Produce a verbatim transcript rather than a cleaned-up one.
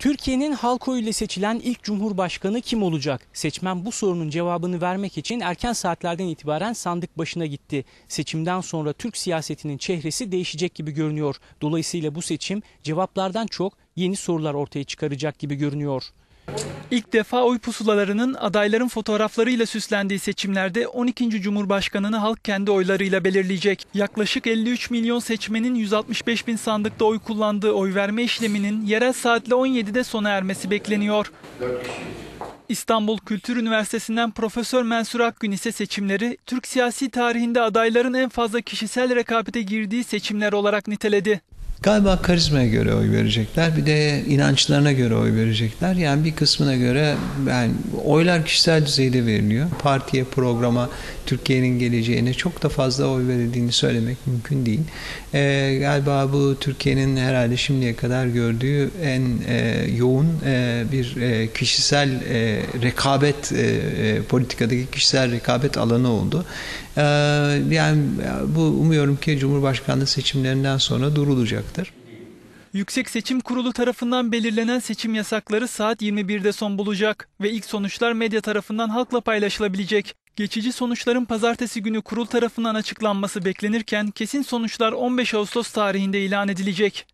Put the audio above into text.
Türkiye'nin halk oyuyla seçilen ilk cumhurbaşkanı kim olacak? Seçmen bu sorunun cevabını vermek için erken saatlerden itibaren sandık başına gitti. Seçimden sonra Türk siyasetinin çehresi değişecek gibi görünüyor. Dolayısıyla bu seçim cevaplardan çok yeni sorular ortaya çıkaracak gibi görünüyor. İlk defa oy pusulalarının adayların fotoğraflarıyla süslendiği seçimlerde on ikinci Cumhurbaşkanını halk kendi oylarıyla belirleyecek. Yaklaşık elli üç milyon seçmenin yüz altmış beş bin sandıkta oy kullandığı oy verme işleminin yerel saatle on yedide sona ermesi bekleniyor. İstanbul Kültür Üniversitesi'nden Profesör Mensur Akgün ise seçimleri Türk siyasi tarihinde adayların en fazla kişisel rekabete girdiği seçimler olarak niteledi. Galiba karizmaya göre oy verecekler, bir de inançlarına göre oy verecekler. Yani bir kısmına göre yani oylar kişisel düzeyde veriliyor. Partiye, programa, Türkiye'nin geleceğine çok da fazla oy verildiğini söylemek mümkün değil. Ee, galiba bu Türkiye'nin herhalde şimdiye kadar gördüğü en e, yoğun e, bir e, kişisel e, rekabet, e, politikadaki kişisel rekabet alanı oldu. Ee, yani bu umuyorum ki Cumhurbaşkanlığı seçimlerinden sonra durulacaktır. Yüksek Seçim Kurulu tarafından belirlenen seçim yasakları saat yirmi birde son bulacak ve ilk sonuçlar medya tarafından halkla paylaşılabilecek. Geçici sonuçların pazartesi günü kurul tarafından açıklanması beklenirken kesin sonuçlar on beş Ağustos tarihinde ilan edilecek.